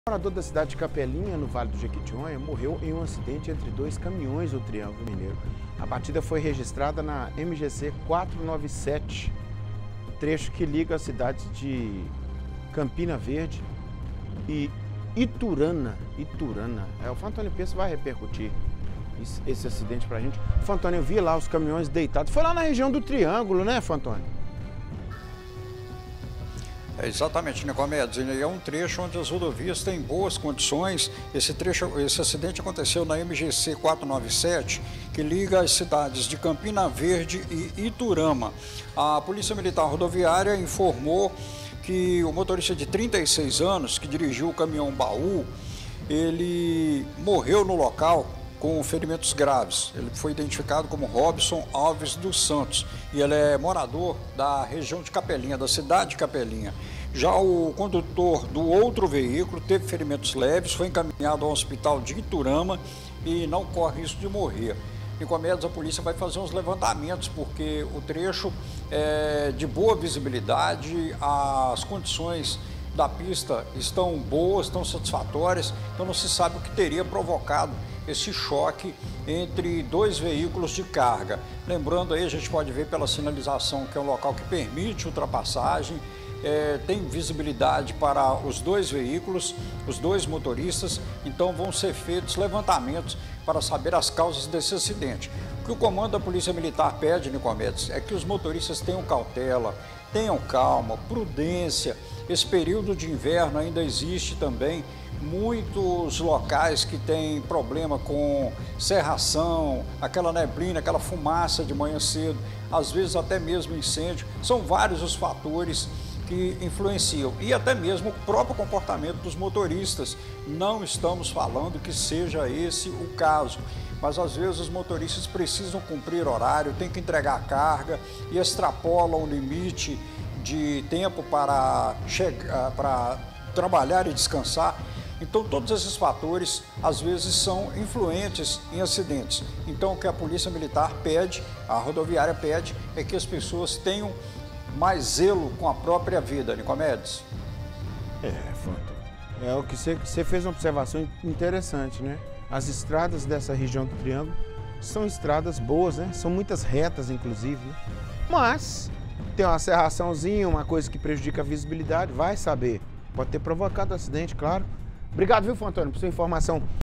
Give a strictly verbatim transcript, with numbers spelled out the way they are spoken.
O morador da cidade de Capelinha, no Vale do Jequitinhonha, morreu em um acidente entre dois caminhões do Triângulo Mineiro. A batida foi registrada na M G C quatrocentos e noventa e sete, trecho que liga as cidades de Campina Verde e Iturana. Iturana. É, o Fantônio Peço vai repercutir esse, esse acidente pra gente. O Fantônio, eu vi lá os caminhões deitados. Foi lá na região do Triângulo, né, Fantônio? É exatamente, Nicomedes. É um trecho onde as rodovias têm boas condições. Esse trecho, esse acidente aconteceu na M G C quatrocentos e noventa e sete, que liga as cidades de Campina Verde e Iturama. A Polícia Militar Rodoviária informou que o motorista de trinta e seis anos, que dirigiu o caminhão baú, ele morreu no local com ferimentos graves. Ele foi identificado como Robson Alves dos Santos e ele é morador da região de Capelinha, da cidade de Capelinha. Já o condutor do outro veículo teve ferimentos leves, foi encaminhado ao hospital de Iturama e não corre risco de morrer. Nicomedes, a polícia vai fazer uns levantamentos, porque o trecho é de boa visibilidade, as condições da pista estão boas, estão satisfatórias, então não se sabe o que teria provocado esse choque entre dois veículos de carga. Lembrando aí, a gente pode ver pela sinalização que é um local que permite ultrapassagem, é, tem visibilidade para os dois veículos, os dois motoristas, então vão ser feitos levantamentos para saber as causas desse acidente. O que o comando da Polícia Militar pede, Nicomedes, é que os motoristas tenham cautela, tenham calma, prudência. Esse período de inverno ainda existe também muitos locais que têm problema com cerração, aquela neblina, aquela fumaça de manhã cedo, às vezes até mesmo incêndio. São vários os fatores que influenciam e até mesmo o próprio comportamento dos motoristas. Não estamos falando que seja esse o caso, mas às vezes os motoristas precisam cumprir horário, têm que entregar a carga e extrapolam o limite de tempo para chegar, para trabalhar e descansar. Então todos esses fatores às vezes são influentes em acidentes. Então o que a Polícia Militar pede, a rodoviária pede, é que as pessoas tenham mais zelo com a própria vida, Nicomedes. É, Fanto. É o que você, você fez uma observação interessante, né? As estradas dessa região do Triângulo são estradas boas, né? São muitas retas, inclusive, né? Mas tem uma serraçãozinha, uma coisa que prejudica a visibilidade, vai saber. Pode ter provocado o acidente, claro. Obrigado, viu, Fantônio, por sua informação.